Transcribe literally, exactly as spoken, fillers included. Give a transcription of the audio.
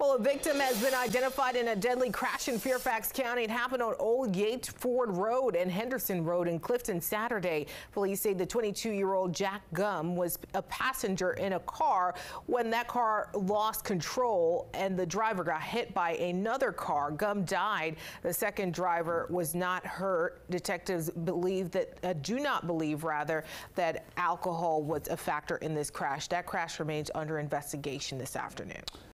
Well, a victim has been identified in a deadly crash in Fairfax County. It happened on Old Yates Ford Road and Henderson Road in Clifton Saturday. Police say the twenty-two-year-old Jack Gum was a passenger in a car when that car lost control and the driver got hit by another car. Gum died. The second driver was not hurt. Detectives believe that uh, do not believe rather that alcohol was a factor in this crash. That crash remains under investigation this afternoon.